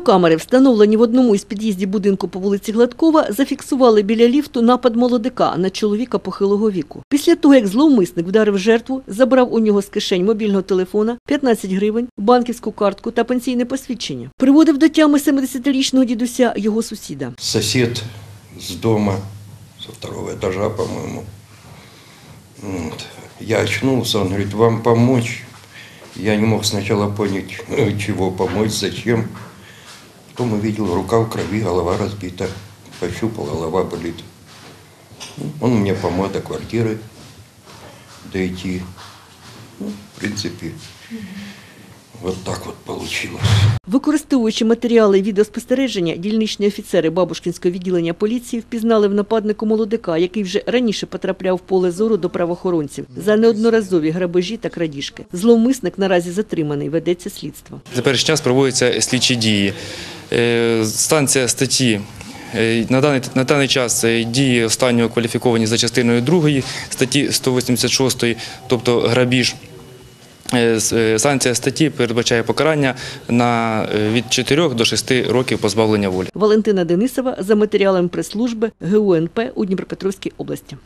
Відеокамери, встановлені в одному із під'їздів будинку по вулиці Гладкова, зафіксували біля ліфту напад молодика на чоловіка похилого віку. Після того, як зловмисник вдарив жертву, забрав у нього з кишень мобільного телефона, 15 гривень, банківську картку та пенсійне посвідчення. Приводив до тями 70-річного дідуся його сусіда. Сусід з дому, со второго этажа, по-моему. Я очнулся, он говорит, вам помочь? Я не мог сначала понять, чего помочь, зачем. Потом увидел, рука в крови, голова разбита. Пощупал, голова болит. Он мне помог до квартиры дойти. В принципе, вот так вот получилось. Використовуючи матеріали відеоспостереження, дільничні офіцери Бабушкінського відділення поліції впізнали в нападнику молодика, який вже раніше потрапляв в поле зору до правоохоронців за неодноразові грабежі та крадіжки. Зловмисник наразі затриманий, ведеться слідство. За перший час проводяться слідчі дії. Станція статті на даний час дії останнього кваліфіковані за частиною 2 статті 186, тобто грабіж. Санкція статті передбачає покарання від 4 до 6 років позбавлення волі. Валентина Денисова за матеріалами прес-служби ГУНП у Дніпропетровській області.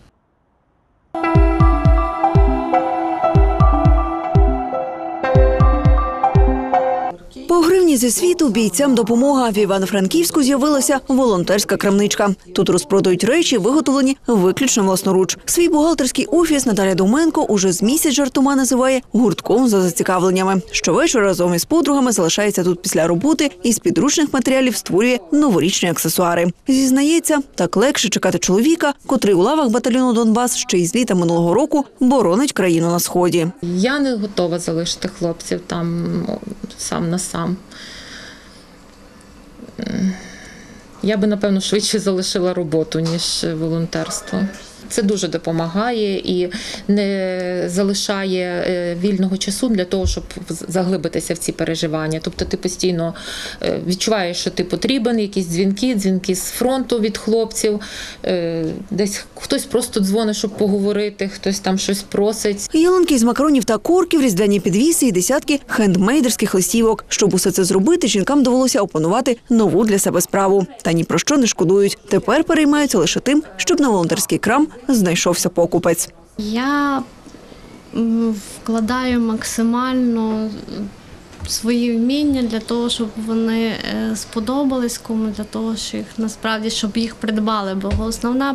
По гривні зі світу бійцям допомога. В Івано-Франківську з'явилася волонтерська крамничка. Тут розпродають речі, виготовлені виключно власноруч. Свій бухгалтерський офіс Наталя Доменко уже з місяць жартома називає гуртком за зацікавленнями. Щовечора разом із подругами залишається тут після роботи і з підручних матеріалів створює новорічні аксесуари. Зізнається, так легше чекати чоловіка, котрий у лавах батальйону «Донбас» ще із літа минулого року боронить країну на Сході. Я не готова залишити хлопців там сам на сам. Я би, напевно, швидше залишила роботу, ніж волонтерство. Це дуже допомагає і не залишає вільного часу для того, щоб заглибитися в ці переживання. Тобто ти постійно відчуваєш, що ти потрібен, якісь дзвінки з фронту від хлопців, десь хтось просто дзвонить, щоб поговорити, хтось там щось просить. Ялинки з макаронів та корків, різдвяні підвіси і десятки хендмейдерських листівок. Щоб усе це зробити, жінкам довелося опанувати нову для себе справу. Та ні про що не шкодують. Тепер переймаються лише тим, щоб на волонтерський крам знайшовся покупець. Я вкладаю максимально свої вміння для того, щоб вони сподобались комусь, для того, щоб їх придбали. Бо основна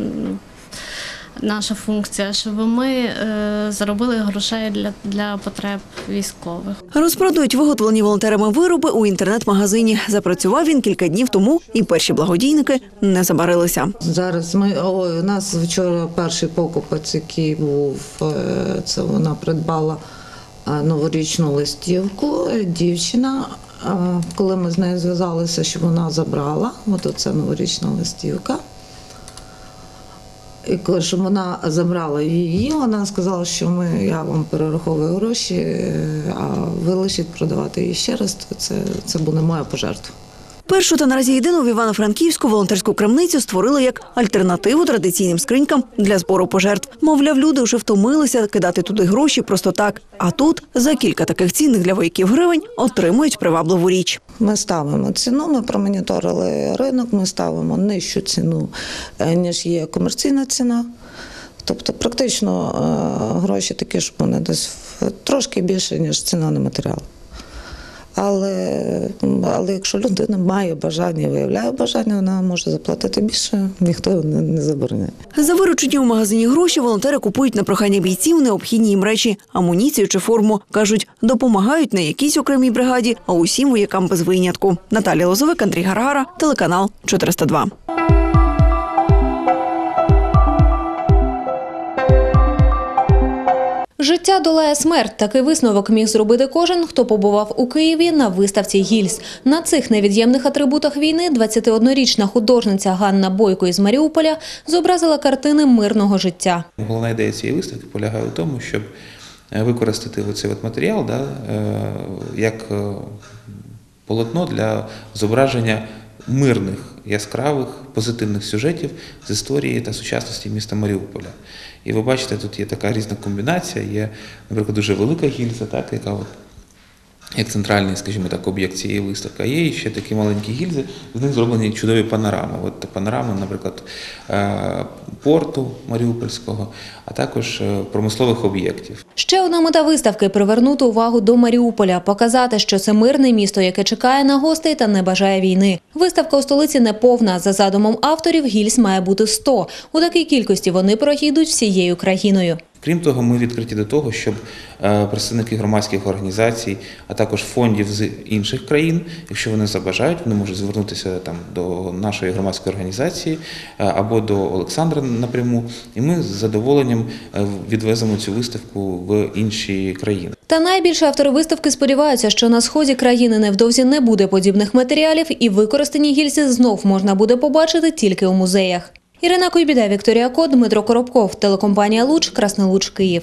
наша функція, щоб ми заробили грошей для потреб військових. Розпродають виготовлені волонтерами вироби у інтернет-магазині. Запрацював він кілька днів тому, і перші благодійники не забарилися. Зараз у нас вчора перший покупець, який був, це вона придбала новорічну листівку. Дівчина, коли ми з нею зв'язалися, що вона забрала, от оце новорічна листівка. І коли щоб вона забрала її, вона сказала, що я вам перераховую гроші, а ви лишіть продавати її ще раз, то це буде моя пожертва. Першу та наразі єдину в Івано-Франківську волонтерську крамницю створили як альтернативу традиційним скринькам для збору пожертв. Мовляв, люди вже втомилися кидати туди гроші просто так. А тут за кілька таких цінних для вояків гривень отримують привабливу річ. Ми ставимо ціну, ми промоніторили ринок, ми ставимо нижчу ціну, ніж є комерційна ціна. Тобто практично гроші такі, щоб вони десь трошки більше, ніж ціна на матеріал. Але якщо людина має бажання, виявляє бажання, вона може заплатити більше, ніхто не забороняє. За виручені у магазині гроші волонтери купують на прохання бійців необхідні їм речі, амуніцію чи форму. Кажуть, допомагають не якійсь окремій бригаді, а усім воякам без винятку. Наталія Лозовик, Андрій Гаргара, телеканал 402. Життя долає смерть. Такий висновок міг зробити кожен, хто побував у Києві на виставці «Гільз». На цих невід'ємних атрибутах війни 21-річна художниця Ганна Бойко із Маріуполя зобразила картини мирного життя. Головна ідея цієї виставки полягає в тому, щоб використати цей матеріал як полотно для зображення мирних, яскравих, позитивних сюжетів з історії та сучасності міста Маріуполя. І ви бачите, тут є така різна комбінація, є, наприклад, дуже велика гільза, яка як центральний, скажімо так, об'єкт цієї виставки. А є ще такі маленькі гільзи, з них зроблені чудові панорами. От панорами, наприклад, порту Маріупольського, а також промислових об'єктів. Ще одна мета виставки – привернути увагу до Маріуполя, показати, що це мирне місто, яке чекає на гостей та не бажає війни. Виставка у столиці не повна. За задумом авторів, гільз має бути 100. У такій кількості вони проїдуть всією країною. Крім того, ми відкриті до того, щоб представники громадських організацій, а також фондів з інших країн, якщо вони забажають, вони можуть звернутися до нашої громадської організації або до Олександра напряму, і ми з задоволенням відвеземо цю виставку в інші країни. Та найбільше автори виставки сподіваються, що на сході країни невдовзі не буде подібних матеріалів і використані гільзи знов можна буде побачити тільки у музеях. Ірина Куйбіда, Вікторія Кот, Дмитро Коробков, телекомпанія «Луч», Краснолуч, Київ.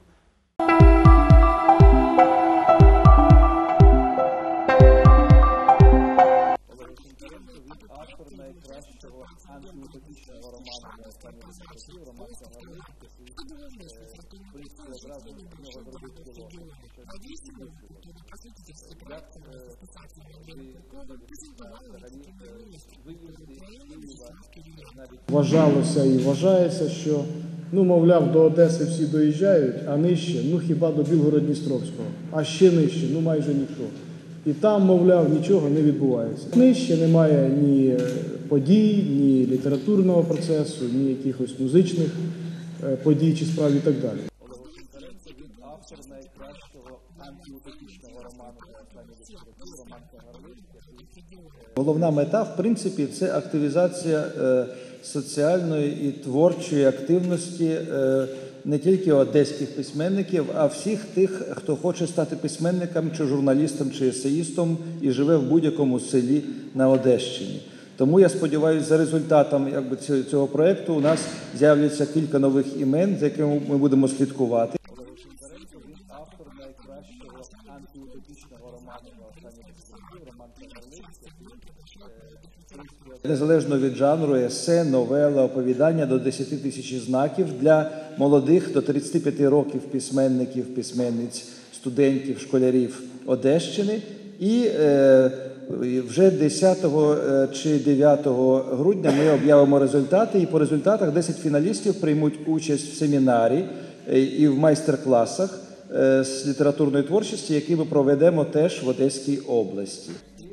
Вважалося і вважається, що, мовляв, до Одеси всі доїжджають, а нижче, хіба до Білгород-Дністровського, а ще нижче, майже ніхто. І там, мовляв, нічого не відбувається. Нижче немає ні подій, ні літературного процесу, ні якихось музичних подій чи справ і так далі. Автор найкращого антиутопічного роману Роман Кагарлицький. Головна мета, в принципі, це активізація соціальної і творчої активності не тільки одеських письменників, а всіх тих, хто хоче стати письменником, чи журналістом, чи есеїстом і живе в будь-якому селі на Одещині. Тому я сподіваюся, за результатом цього проєкту у нас з'являться кілька нових імен, за якими ми будемо слідкувати. Автор найкращого антиутопічного роману Роман Кагарлицький. Незалежно від жанру, есе, новела, оповідання до 10 тисяч знаків для молодих до 35 років письменників, письменниць, студентів, школярів Одещини. І вже 10 чи 9 грудня ми об'явимо результати, і по результатах 10 фіналістів приймуть участь в семінарі і в майстер-класах з літературної творчості, які ми проведемо теж в Одеській області.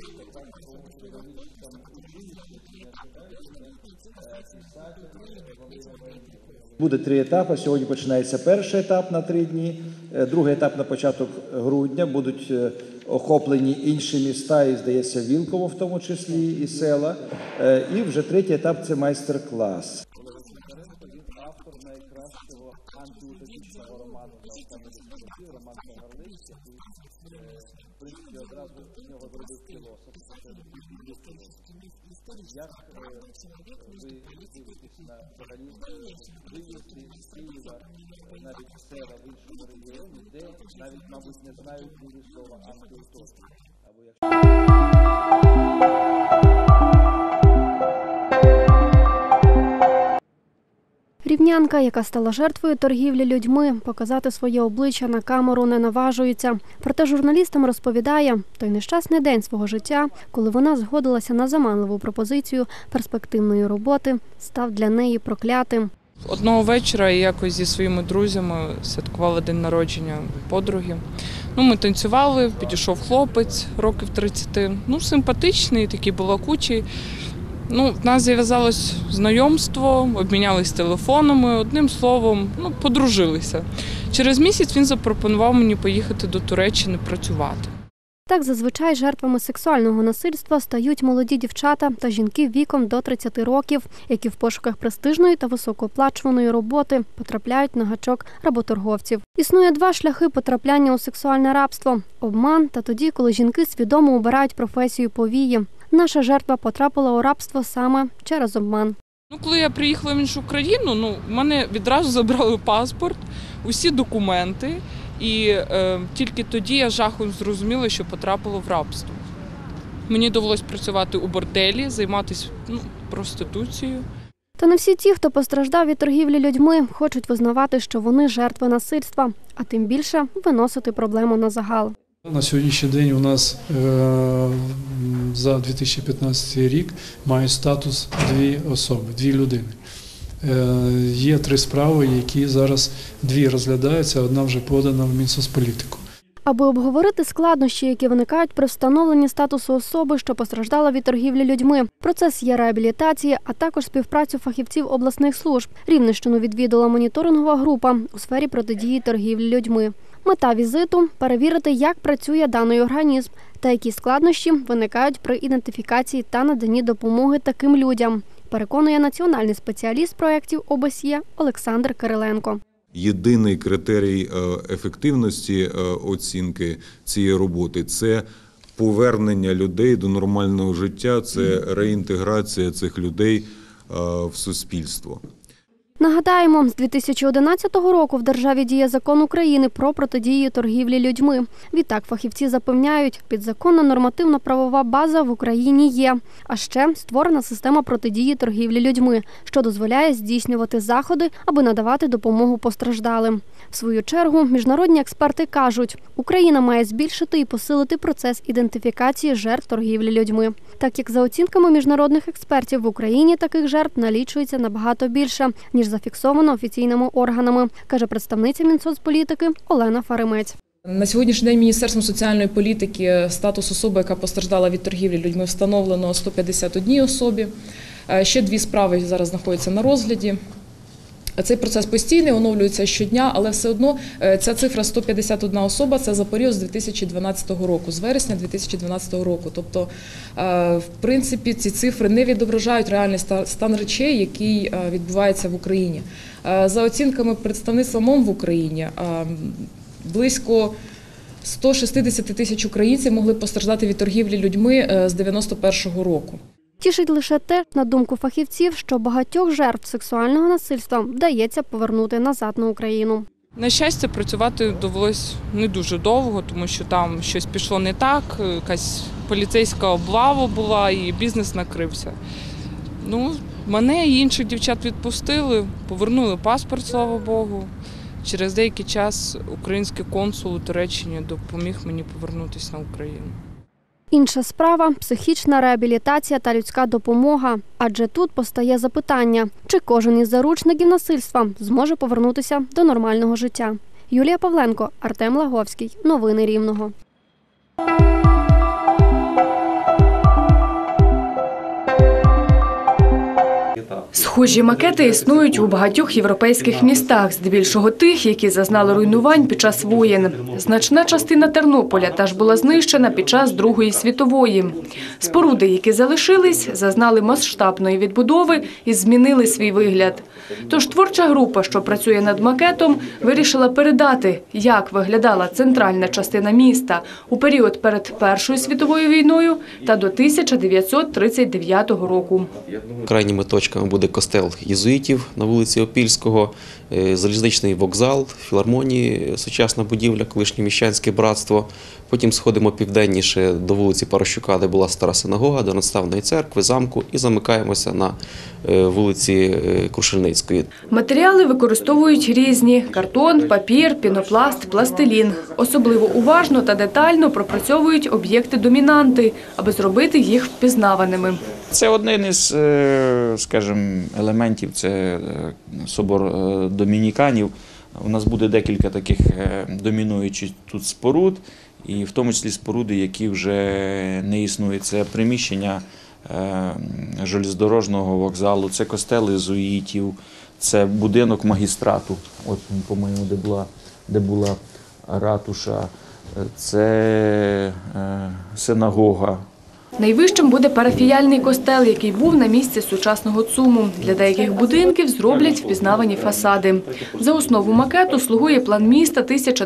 Буде 3 етапи. Сьогодні починається перший етап на 3 дні, другий етап на початок грудня. Будуть охоплені інші міста, і, здається, Вілково в тому числі, і села. І вже 3-й етап – це майстер-клас. Автор найкращого антиутопічного роману Роман Кагарлицький. В принципі, одразу з нього зробив філософ. Як ви дивитесь на взагалі виїзди з Києва, навіть села в іншому регіоні, де навіть, мабуть, не знають ні слова антиутопія. Рівнянка, яка стала жертвою торгівлі людьми, показати своє обличчя на камеру не наважується. Проте журналістам розповідає той нещасний день свого життя, коли вона згодилася на заманливу пропозицію перспективної роботи, став для неї проклятим. Одного вечора я якось зі своїми друзями святкувала день народження подруги. Ми танцювали, підійшов хлопець років 30, симпатичний, такий балакучий. В нас зав'язалось знайомство, обмінялись телефонами, одним словом, подружилися. Через місяць він запропонував мені поїхати до Туреччини працювати. Так зазвичай жертвами сексуального насильства стають молоді дівчата та жінки віком до 30 років, які в пошуках престижної та високооплачуваної роботи потрапляють на гачок работорговців. Існує 2 шляхи потрапляння у сексуальне рабство – обман та тоді, коли жінки свідомо обирають професію повії. Наша жертва потрапила у рабство саме через обман. Коли я приїхала в іншу країну, в мене відразу забрали паспорт, усі документи. І тільки тоді я жахом зрозуміла, що потрапила в рабство. Мені довелось працювати у борделі, займатися проституцією. Та не всі ті, хто постраждав від торгівлі людьми, хочуть визнавати, що вони жертви насильства, а тим більше виносити проблему на загал. На сьогоднішній день у нас за 2015 рік мають статус дві особи, дві людини. Є 3 справи, які зараз 2 розглядаються, одна вже подана в Мінсоцполітику. Аби обговорити складнощі, які виникають при встановленні статусу особи, що постраждала від торгівлі людьми, процес її реабілітації, а також співпрацю фахівців обласних служб, Рівненщину відвідала моніторингова група у сфері протидії торгівлі людьми. Мета візиту – перевірити, як працює даний організм та які складнощі виникають при ідентифікації та наданні допомоги таким людям, переконує національний спеціаліст проєктів ОБСЄ Олександр Кириленко. Єдиний критерій ефективності оцінки цієї роботи – це повернення людей до нормального життя, це реінтеграція цих людей в суспільство. Нагадаємо, з 2011 року в державі діє закон України про протидію торгівлі людьми. Відтак фахівці запевняють, підзаконна нормативно-правова база в Україні є. А ще створена система протидії торгівлі людьми, що дозволяє здійснювати заходи, аби надавати допомогу постраждалим. В свою чергу, міжнародні експерти кажуть, Україна має збільшити і посилити процес ідентифікації жертв торгівлі людьми. Так як за оцінками міжнародних експертів в Україні таких жертв налічується набагато більше, ніж зафіксовано офіційними органами, каже представниця Мінсоцполітики Олена Фаремець. На сьогоднішній день Міністерством соціальної політики статус особи, яка постраждала від торгівлі людьми, встановлено 151 особі. Ще 2 справи зараз знаходяться на розгляді. Цей процес постійний, оновлюється щодня, але все одно ця цифра 151 особа – це за період з 2012 року, з вересня 2012 року. Тобто, в принципі, ці цифри не відображають реальний стан речей, який відбувається в Україні. За оцінками представництва МОН в Україні, близько 160 тисяч українців могли постраждати від торгівлі людьми з 1991 року. Тішить лише те, на думку фахівців, що багатьох жертв сексуального насильства вдається повернути назад на Україну. На щастя, працювати довелось не дуже довго, тому що там щось пішло не так, якась поліцейська облава була і бізнес накрився. Мене і інших дівчат відпустили, повернули паспорт, слава Богу. Через деякий час український консул у Туреччині допоміг мені повернутися на Україну. Інша справа – психічна реабілітація та людська допомога. Адже тут постає запитання, чи кожен із заручників насильства зможе повернутися до нормального життя. Юлія Павленко, Артем Лаговський. Новини Рівного. Схожі макети існують у багатьох європейських містах, здебільшого тих, які зазнали руйнувань під час воєн. Значна частина Тернополя теж була знищена під час Другої світової. Споруди, які залишились, зазнали масштабної відбудови і змінили свій вигляд. Тож творча група, що працює над макетом, вирішила передати, як виглядала центральна частина міста у період перед Першою світовою війною та до 1939 року. Крайніми точками буде костел єзуїтів на вулиці Опільського, залізничний вокзал, філармонії, сучасна будівля, колишнє міщанське братство. Потім сходимо південніше до вулиці Парощука, де була стара синагога, до Наставної церкви, замку і замикаємося на вулиці Крушельницької. Матеріали використовують різні – картон, папір, пінопласт, пластилін. Особливо уважно та детально пропрацьовують об'єкти-домінанти, аби зробити їх впізнаваними. Це один із, скажімо, елементів, це собор домініканів. У нас буде декілька таких домінуючих тут споруд, і в тому числі споруди, які вже не існують. Це приміщення железнодорожного вокзалу, це костел єзуїтів, це будинок магістрату, от, по-моєму, де була ратуша, це синагога. Найвищим буде парафіяльний костел, який був на місці сучасного ЦУМу. Для деяких будинків зроблять впізнавані фасади. За основу макету слугує план міста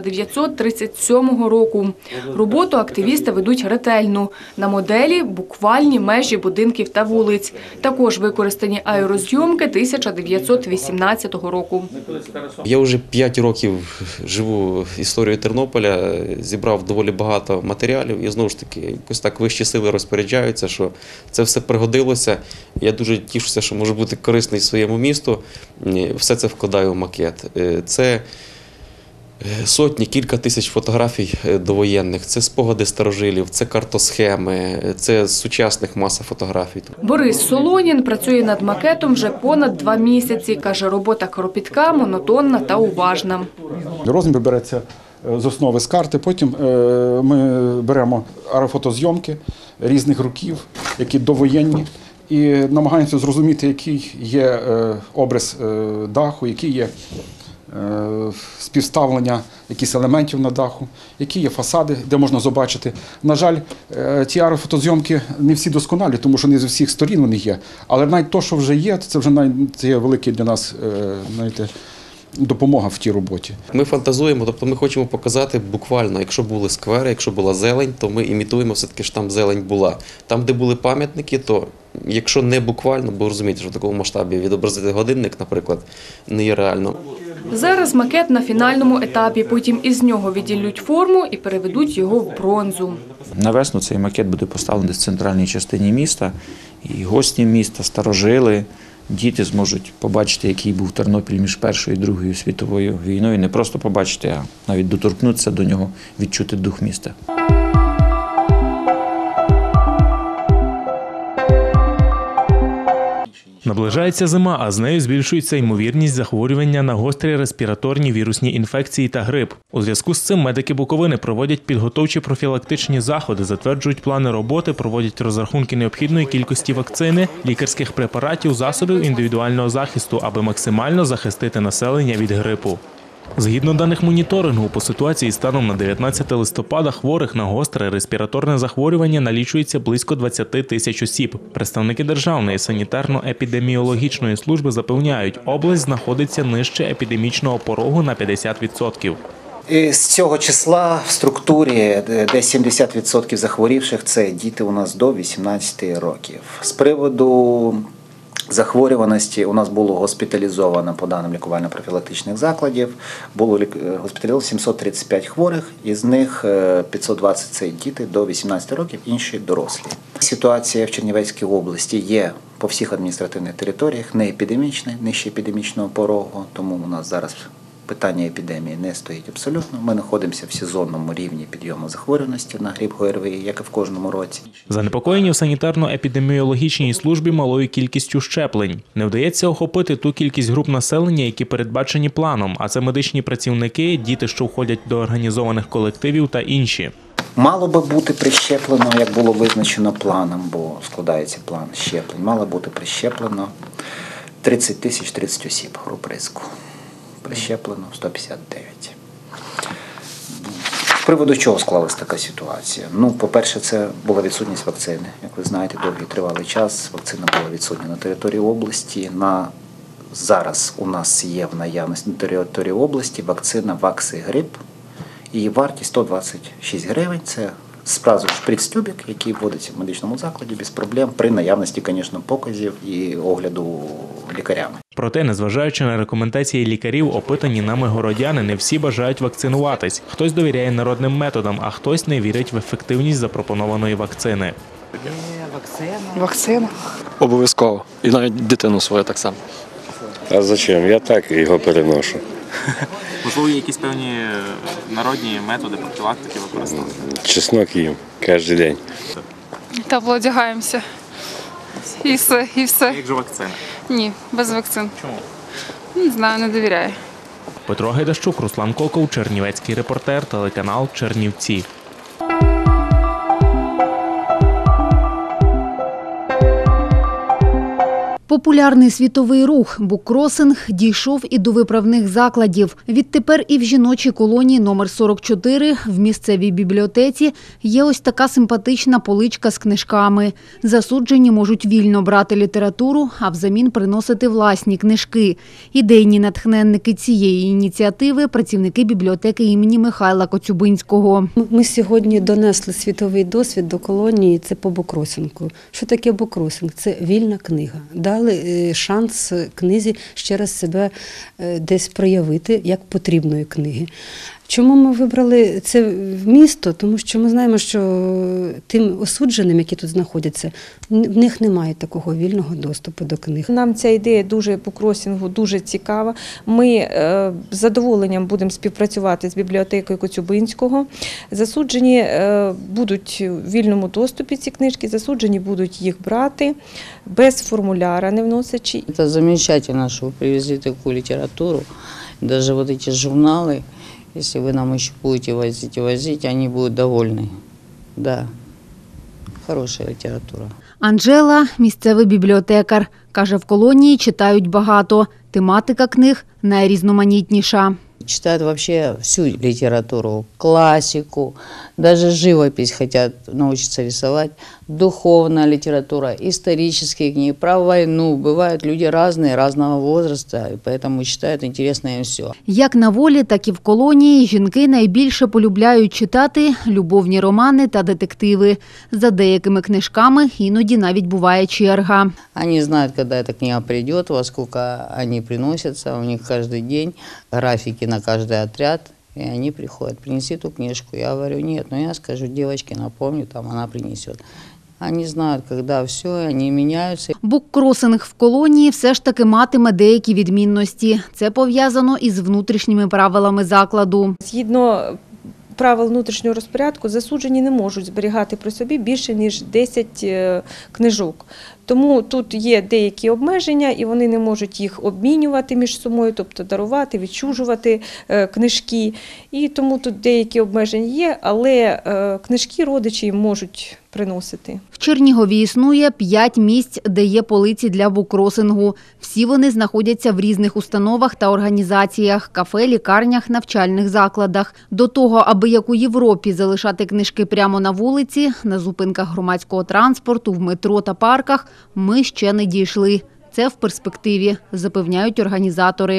1937 року. Роботу активісти ведуть ретельно. На моделі – буквальні межі будинків та вулиць. Також використані аерозйомки 1918 року. Я вже 5 років живу історією Тернополя, зібрав доволі багато матеріалів і знову ж таки якось так вищі сили розпоряджаються, що це все пригодилося. Я дуже тішуся, що можу бути корисний своєму місту. Все це вкладаю в макет. Це Сотні, кілька тисяч фотографій довоєнних. Це спогади старожилів, це картосхеми, це з сучасних маса фотографій. Борис Солонін працює над макетом вже понад 2 місяці. Каже, робота кропітка, монотонна та уважна. Розмір береться з основи з карти, потім ми беремо аерофотозйомки різних років, які довоєнні, і намагаємося зрозуміти, який є образ даху, який є співставлення якихось елементів на даху, які є фасади, де можна побачити. На жаль, ті аерофотозйомки не всі досконалі, тому що не з усіх сторін вони є. Але навіть те, що вже є, це вже це є великий для нас, знаєте, допомога в тій роботі. Ми фантазуємо, тобто ми хочемо показати буквально, якщо були сквери, якщо була зелень, то ми імітуємо все-таки, що там зелень була. Там, де були пам'ятники, то якщо не буквально, бо розумієте, що в такому масштабі відобразити годинник, наприклад, не є реально. Зараз макет на фінальному етапі, потім із нього відділють форму і переведуть його в бронзу. На весну цей макет буде поставлений в центральній частині міста, і гості міста, старожили, діти зможуть побачити, який був Тернопіль між Першою і Другою світовою війною. Не просто побачити, а навіть доторкнутися до нього, відчути дух міста. Наближається зима, а з нею збільшується ймовірність захворювання на гострі респіраторні вірусні інфекції та грип. У зв'язку з цим медики Буковини проводять підготовчі профілактичні заходи, затверджують плани роботи, проводять розрахунки необхідної кількості вакцини, лікарських препаратів, засобів індивідуального захисту, аби максимально захистити населення від грипу. Згідно даних моніторингу, по ситуації станом на 19 листопада хворих на гостре респіраторне захворювання налічується близько 20 тисяч осіб. Представники Державної санітарно-епідеміологічної служби запевняють, область знаходиться нижче епідемічного порогу на 50%. З цього числа в структурі десь 70% захворівших – це діти у нас до 18 років. З приводу захворюваності у нас було госпіталізовано, по даним лікувально-профілактичних закладів, було госпіталізовано 735 хворих, із них 520 – це діти до 18 років, інші – дорослі. Ситуація в Чернівецькій області є по всіх адміністративних територіях, не епідемічна, нижче епідемічного порогу, тому у нас зараз питання епідемії не стоїть абсолютно. Ми знаходимося в сезонному рівні підйому захворюваності на грип ГРВІ, як і в кожному році. Занепокоєні в санітарно-епідеміологічній службі малою кількістю щеплень. Не вдається охопити ту кількість груп населення, які передбачені планом, а це медичні працівники, діти, що входять до організованих колективів та інші. Мало би бути прищеплено, як було визначено планом, бо складається план щеплень, мало бути прищеплено 30 тисяч 30 осіб груп ризику. Прищеплено 159. З приводу чого склалася така ситуація? По-перше, це була відсутність вакцини. Як ви знаєте, довгий тривалий час вакцина була відсутня на території області. Зараз у нас є в наявності на території області вакцина Ваксигрип. Її вартість 126 гривень. Це сразу шприц-тюбик, який вводиться в медичному закладі без проблем, при наявності, звісно, показів і огляду лікарями. Проте, незважаючи на рекомендації лікарів, опитані нами городяни не всі бажають вакцинуватись. Хтось довіряє народним методам, а хтось не вірить в ефективність запропонованої вакцини. Вакцина? Обов'язково. І навіть дитину свою так само. А зачем? Я так його переношу. Можливо, є якісь певні народні методи профілактики використовувати? Чеснок їм кожен день. Тепло одягаємося. І все. Як же вакцина? Ні, без вакцин. Чому? Не знаю, не довіряю. Петро Гайдащук, Руслан Коков, Чернівецький репортер, телеканал Чернівці. Популярний світовий рух буккросинг дійшов і до виправних закладів. Відтепер і в жіночій колонії номер 44 в місцевій бібліотеці є ось така симпатична поличка з книжками. Засуджені можуть вільно брати літературу, а взамін приносити власні книжки. Ідейні натхненники цієї ініціативи – працівники бібліотеки імені Михайла Коцюбинського. Ми сьогодні донесли світовий досвід до колонії, це по буккросингу. Що таке буккросинг? Це вільна книга. Дали шанс книзі ще раз себе десь проявити як потрібної книги. Чому ми вибрали це місто? Тому що ми знаємо, що тим осудженим, які тут знаходяться, в них немає такого вільного доступу до книг. Нам ця ідея дуже по кросінгу дуже цікава. Ми з задоволенням будемо співпрацювати з бібліотекою Коцюбинського. Засуджені будуть у вільному доступі ці книжки, засуджені будуть їх брати без формуляра, не вносячи. Це замечательно, що ви привезли таку літературу, навіть вот эти журнали. Если вы нам еще будете возить, они будут довольны. Да, хорошая литература. Анжела – місцевий бібліотекар. Каже, в колонії читають багато. Тематика книг найрізноманітніша. Читают вообще всю литературу, классику, даже живопись хотят научиться рисовать, духовная литература, исторические книги, про войну. Бывают люди разные, разного возраста, и поэтому читают интересное им все. Як на волі, так і в колонії жінки найбільше полюбляють читати любовні романи та детективи. За деякими книжками іноді навіть буває черга. Они знают, когда эта книга придет, во сколько они приносятся, у них каждый день графики на каждый отряд, и они приходят, принеси ту книжку. Я говорю, нет, но я скажу девочке, напомню, там она принесет. Они знают, когда все, они меняются. Буккросинг в колонії все ж таки матиме деякі відмінності. Це пов'язано із внутрішніми правилами закладу. Згідно правил внутрішнього розпорядку, засуджені не можуть зберігати при собі більше, ніж 10 книжок. Тому тут є деякі обмеження, і вони не можуть їх обмінювати між собою, тобто дарувати, відчужувати книжки. І тому тут деякі обмеження є, але книжки родичі можуть приносити. В Чернігові існує 5 місць, де є полиці для буккросингу. Всі вони знаходяться в різних установах та організаціях – кафе, лікарнях, навчальних закладах. До того, аби як у Європі залишати книжки прямо на вулиці, на зупинках громадського транспорту, в метро та парках, ми ще не дійшли. Це в перспективі, запевняють організатори.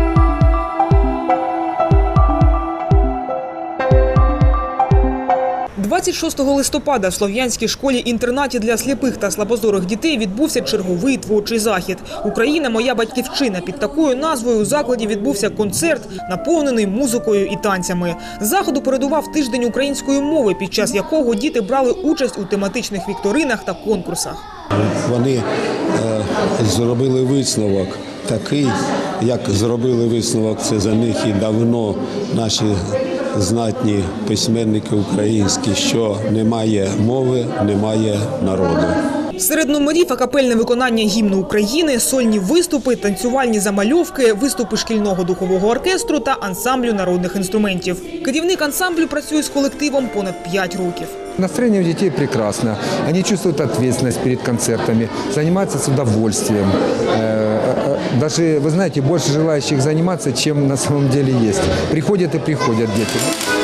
– 26 листопада в Слов'янській школі-інтернаті для сліпих та слабозорих дітей відбувся черговий творчий захід. «Україна – моя батьківщина». Під такою назвою у закладі відбувся концерт, наповнений музикою і танцями. Заходу передував тиждень української мови, під час якого діти брали участь у тематичних вікторинах та конкурсах. Вони зробили висновок такий, як зробили висновок це за них і давно наші знатні письменники українські, що немає мови, немає народу. Серед номерів акапельне виконання гімну України, сольні виступи, танцювальні замальовки, виступи шкільного духового оркестру та ансамблю народних інструментів. Керівник ансамблю працює з колективом понад 5 років. Настроение у детей прекрасно. Они чувствуют ответственность перед концертами, занимаются с удовольствием. Даже, вы знаете, больше желающих заниматься, чем на самом деле есть. Приходят и приходят дети.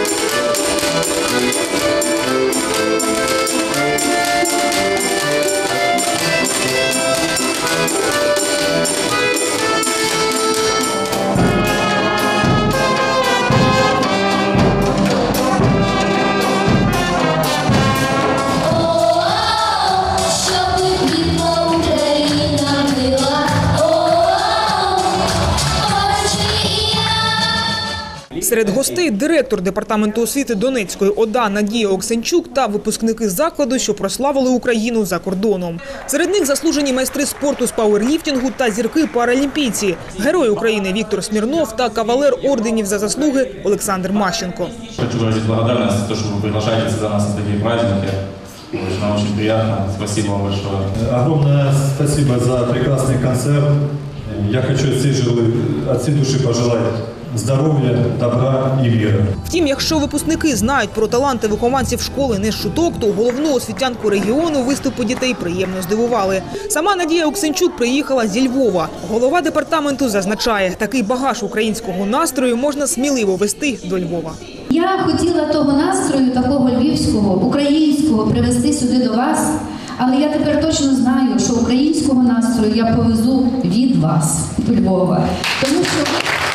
Серед гостей – директор департаменту освіти Донецької ОДА Надія Оксенчук та випускники закладу, що прославили Україну за кордоном. Серед них заслужені майстри спорту з пауерліфтингу та зірки-паралімпійці, герой України Віктор Смірнов та кавалер орденів за заслуги Олександр Мащенко. Хочу выразить благодарность за то, что вы приглашаете за нас на такие праздники. Нам очень приятно. Спасибо вам большое. Огромное спасибо за прекрасный концерт. Я хочу от всей души пожелать здоров'я, добра і віри. Втім, якщо випускники знають про таланти вихованців школи не з шуток, то головну освітянку регіону виступи дітей приємно здивували. Сама Надія Оксенчук приїхала зі Львова. Голова департаменту зазначає, такий багаж українського настрою можна сміливо вести до Львова. Я хотіла того настрою, такого львівського, українського, привезти сюди до вас, але я тепер точно знаю, що українського настрою я повезу від вас до Львова. Тому що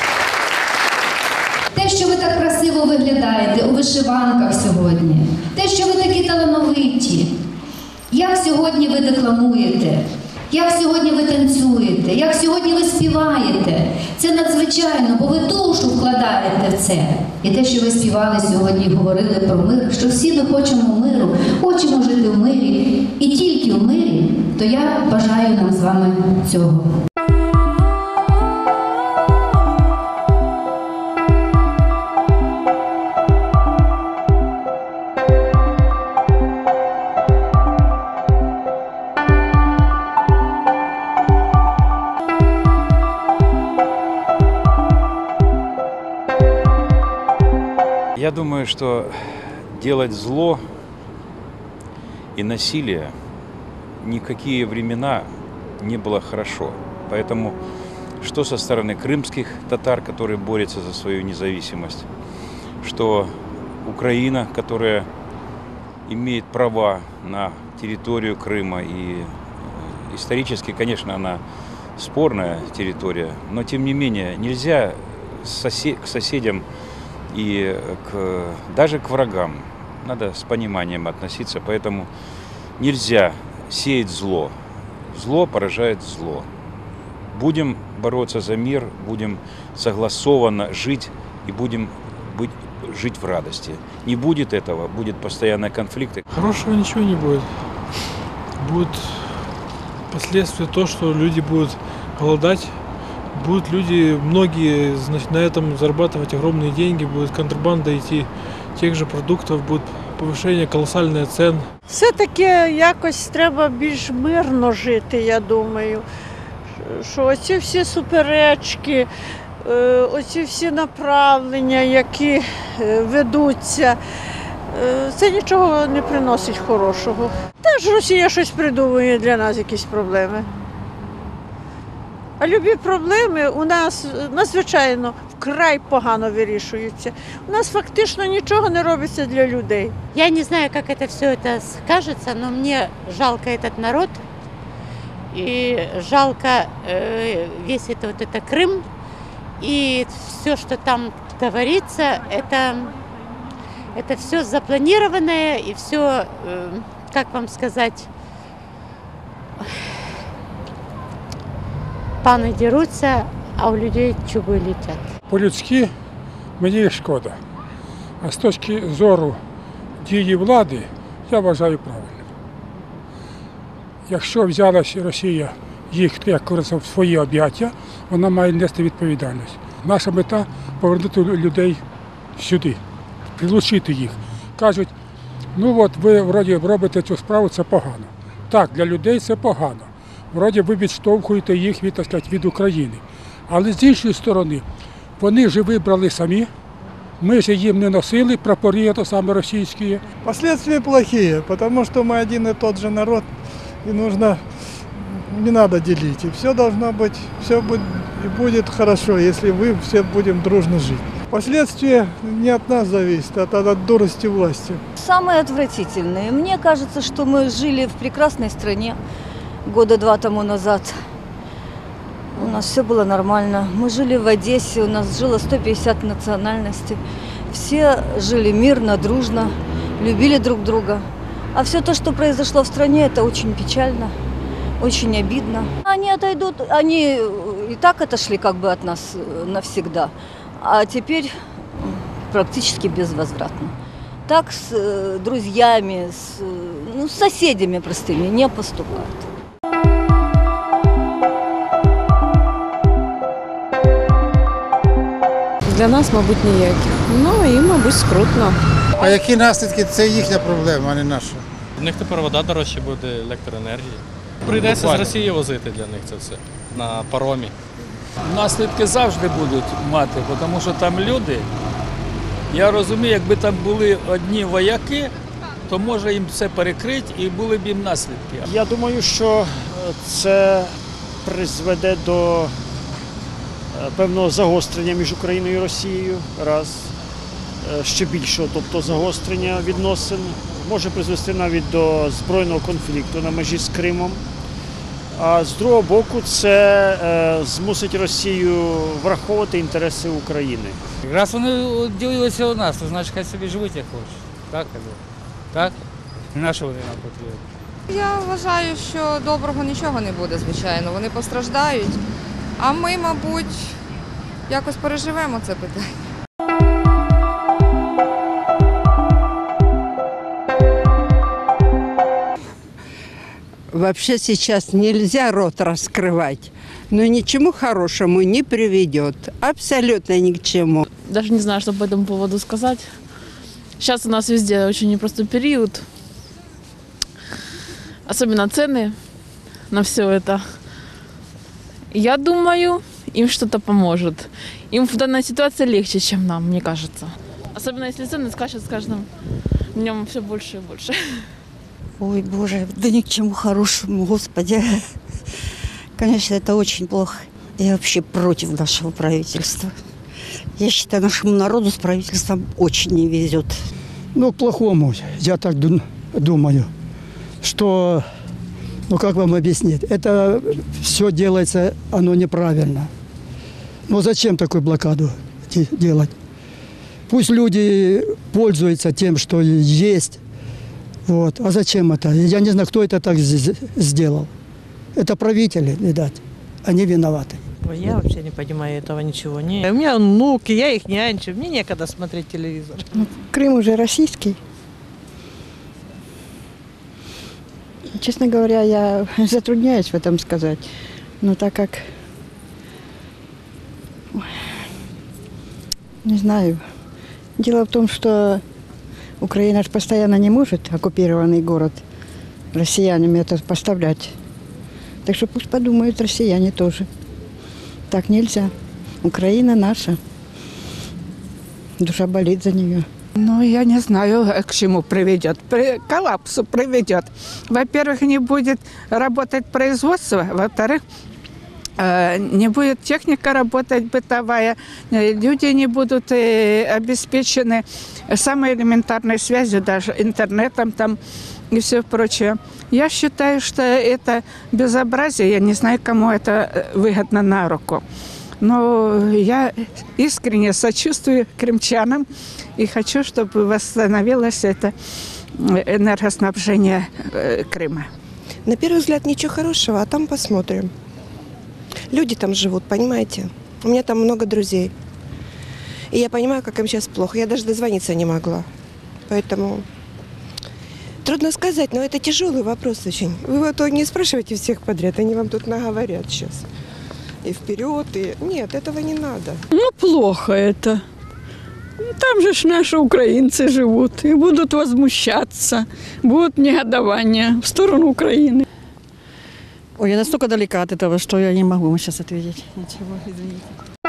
те, що ви так красиво виглядаєте у вишиванках сьогодні, те, що ви такі талановиті, як сьогодні ви декламуєте, як сьогодні ви танцюєте, як сьогодні ви співаєте. Це надзвичайно, бо ви душу вкладаєте в це. І те, що ви співали сьогодні, говорили про мир, що всі ми хочемо миру, хочемо жити в мирі, і тільки в мирі, то я бажаю нам з вами цього. Я думаю, что делать зло и насилие ни в какие времена не было хорошо. Поэтому что со стороны крымских татар, которые борются за свою независимость, что Украина, которая имеет права на территорию Крыма, и исторически, конечно, она спорная территория, но тем не менее нельзя к соседям и даже к врагам надо с пониманием относиться, поэтому нельзя сеять зло. Зло порождает зло. Будем бороться за мир, будем согласованно жить и будем жить в радости. Не будет этого, будет постоянные конфликты. Хорошего ничего не будет. Будут последствия то, что люди будут голодать. Будут люди, многие, значит, на этом зарабатывать огромные деньги, будет контрабанда идти тех же продуктов, будет повышение колоссальных цен. Все-таки якось треба більш мирно жити, я думаю. Що оці всі суперечки, оці всі направлення, які ведуться, це нічого не приносить хорошого. Теж Росія щось придумує для нас, якісь проблеми. А любі проблеми у нас надзвичайно вкрай погано вирішуються. У нас фактично нічого не робиться для людей. Я не знаю, как это все это скажется, но мне жалко этот народ. И жалко весь это Крым. И все, что там творится, это все запланированное и все, как вам сказать, пани дерутся, а у людей чуби летять. По-людськи мені їх шкода. А з точки зору дії влади, я вважаю правильним. Якщо взялася Росія їх, як кажуть, в свої об'яття, вона має нести відповідальність. Наша мета – повернути людей сюди, прилучити їх. Кажуть, ну от ви вроді робите цю справу, це погано. Так, для людей це погано. Вроді ви відштовхуєте їх від, так сказати, від України. Але з іншої сторони, вони ж вибрали самі, ми ж їм не носили прапори, то саме російські. Последствия плохие, потому что мы один и тот же народ, и не надо делить. И все должно быть, все будет хорошо, если мы все будем дружно жить. Последствия не от нас зависят, а от дурости власти. Самые отвратительные. Мне кажется, что мы жили в прекрасной стране года 2 тому назад. У нас все было нормально. Мы жили в Одессе, у нас жило 150 национальностей. Все жили мирно, дружно, любили друг друга. А все то, что произошло в стране, это очень печально, очень обидно. Они отойдут, они и так отошли как бы от нас навсегда, а теперь практически безвозвратно. Так с друзьями, с соседями простыми не поступают. Для нас, мабуть, ніяких. Ну і, мабуть, скрутно. А які наслідки? Це їхня проблема, а не наша. У них тепер вода дорожче буде, електроенергія. Прийдеться з Росії возити для них це все на паромі. Наслідки завжди будуть мати, тому що там люди, я розумію, якби там були одні вояки, то може їм все перекрити і були б їм наслідки. Я думаю, що це призведе до певного загострення між Україною і Росією, раз, ще більшого, тобто загострення відносин, може призвести навіть до збройного конфлікту на межі з Кримом. А з другого боку, це змусить Росію враховувати інтереси України. Раз вони ділилися у нас, то значить хай собі живуть як хочуть. Так? Так? На що вони нам потрібні? Я вважаю, що доброго нічого не буде, звичайно. Вони постраждають, а ми, мабуть, якось переживемо це питання. Вообще сейчас нельзя рот раскрывать, но ничему хорошему не приведет. Абсолютно ни к чему. Даже не знаю, что по этому поводу сказать. Сейчас у нас везде очень непростой период. Особенно цены на все это. Я думаю, им что-то поможет. Им в данной ситуации легче, чем нам, мне кажется. Особенно если цены скачут с каждым днем все больше и больше. Ой, Боже, да ни к чему хорошему, Господи. Конечно, это очень плохо. Я вообще против нашего правительства. Я считаю, нашему народу с правительством очень не везет. Ну, к плохому, я так думаю, что, ну как вам объяснить, это все делается, оно неправильно. Но зачем такую блокаду делать? Пусть люди пользуются тем, что есть. Вот. А зачем это? Я не знаю, кто это так сделал. Это правители, видать. Они виноваты. Я вообще не понимаю этого ничего. У меня внуки, я их нянчу. Мне некогда смотреть телевизор. Крым уже российский. Честно говоря, я затрудняюсь в этом сказать. Но так как... Не знаю. Дело в том, что Украина же постоянно не может оккупированный город россиянами это поставлять. Так что пусть подумают россияне тоже. Так нельзя. Украина наша. Душа болит за нее. Ну, я не знаю, к чему приведет. К коллапсу приведет. Во-первых, не будет работать производство. Во-вторых, не будет техника работать бытовая. Люди не будут обеспечены самой элементарной связью, даже интернетом там и все прочее. Я считаю, что это безобразие. Я не знаю, кому это выгодно на руку. Но я искренне сочувствую крымчанам и хочу, чтобы восстановилось это энергоснабжение Крыма. На первый взгляд ничего хорошего, а там посмотрим. Люди там живут, понимаете? У меня там много друзей. И я понимаю, как им сейчас плохо. Я даже дозвониться не могла. Поэтому трудно сказать, но это тяжелый вопрос очень. Вы вот не спрашивайте всех подряд, они вам тут наговорят сейчас. И вперед, и... Нет, этого не надо. Ну, плохо это. Там же наши украинцы живут и будут возмущаться, будут негодования в сторону Украины. Ой, я настолько далека от этого, что я не могу сейчас ответить. Ничего, извините.